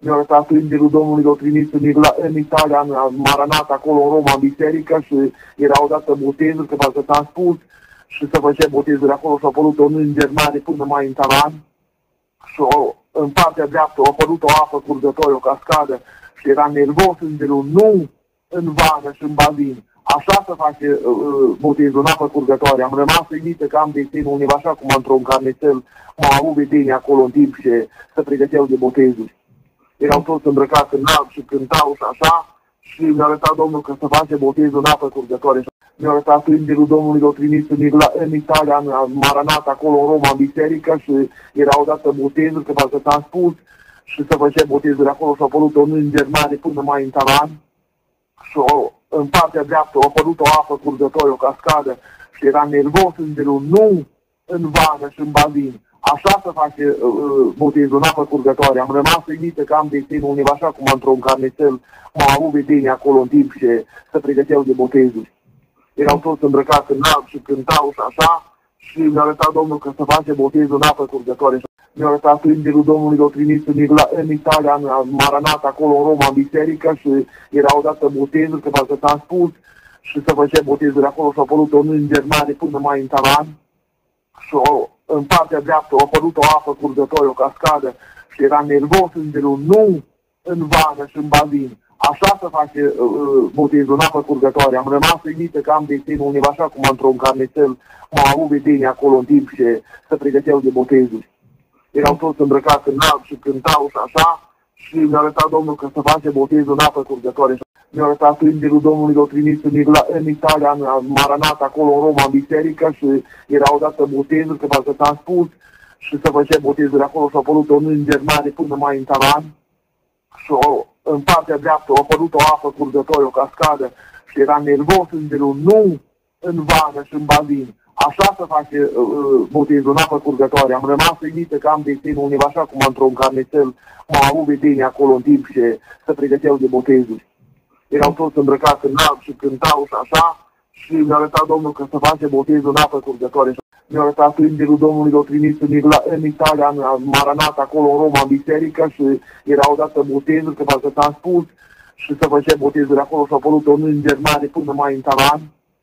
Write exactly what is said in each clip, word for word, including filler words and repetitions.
mi-au arătat îngerul Domnului, l-au trimis în, Igla, în Italia, în Maranat, acolo în Roma, în biserică și erau dată botezuri, că parcă s-a spus, și să făcea botezuri acolo și a apărut un înger mare până mai în tavan și o, în partea dreaptă a apărut o apă curgătoare, o cascadă și era nervos îngerul, nu în vană și în bazin. Așa se face uh, botezul în apă curgătoare. Am rămas uimită că am destinul undeva așa cum într-un carnețel, m-au avut vedenie acolo în timp și se pregăteau de botezuri. Erau toți îmbrăcați în alb și cântau și așa și mi-a arătat Domnul că se face botezul în apă curgătoare. Mi-a arătat îngerul Domnului, l-au trimis în, Igla, în Italia, în Maranat, acolo în Roma, în biserică și erau dată botezuri, că parcă s-a spus, și se făcea botezuri acolo și a apărut un înger mare până mai în tavan și o, în partea dreaptă a apărut o apă curgătoare, o cascadă și era nervos îngerul, nu în vană și în bazin. Așa se face uh, botezul în apă curgătoare. Am rămas uimită că am destinul undeva așa cum într-un carnețel, m-au avut vedenie acolo în timp și se pregăteau de botezuri. Erau toți îmbrăcați în alb și cântau și așa și mi-a arătat Domnul că se face botezul în apă curgătoare. Mi-a arătat îngerul Domnului, l-au trimis în, Igla, în Italia, în Maranat, acolo în Roma, în biserică și erau dată botezuri, că parcă s-a spus, și se făcea botezuri acolo și a apărut un înger mare până mai în tavan și o, în partea dreaptă a apărut o apă curgătoare, o cascadă și era nervos îngerul, nu în vană și în bazin. Așa se face uh, botezul în apă curgătoare. Am rămas uimită că am destinul undeva așa cum într-un carnețel, m-au avut vedenie acolo în timp și se pregăteau de botezuri. Erau toți îmbrăcați în alb și cântau și așa și mi-a arătat Domnul că se face botezul în apă curgătoare. Mi-a arătat îngerul Domnului, l-au trimis în, Igla, în Italia, în Maranat, acolo în Roma, în biserică și erau dată botezuri, că parcă s-a spus, și se făcea botezuri acolo și a apărut un înger mare până mai în tavan și o, în partea dreaptă a apărut o apă curgătoare, o cascadă și era nervos îngerul, nu în vană și în bazin. Așa se face uh, botezul în apă curgătoare. Am rămas uimită că am destinul undeva așa cum într-un carnețel, m-au avut vedenie acolo în timp și se pregăteau de botezuri. Erau toți îmbrăcați în alb și cântau și așa și mi-a arătat Domnul că se face botezul în apă curgătoare. Mi-a arătat îngerul Domnului, l-au trimis în, Igla, în Italia, în Maranat, acolo în Roma, în biserică și erau dată botezuri, că parcă s-a spus, și se făcea botezuri acolo și a apărut un înger mare până mai în tavan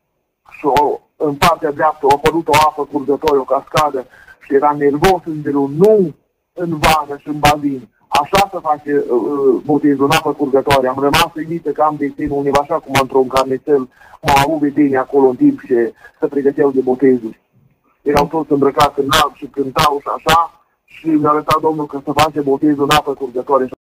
și o, în partea dreaptă a apărut o apă curgătoare, o cascadă și era nervos îngerul, nu în vană și în bazin. Așa se face uh, botezul în apă curgătoare. Am rămas uimită că am destinul undeva așa cum într-un carnețel, m-au avut vedenie acolo în timp și se pregăteau de botezuri. Erau toți îmbrăcați în alb și cântau și așa și mi-a arătat Domnul că se face botezul în apă curgătoare.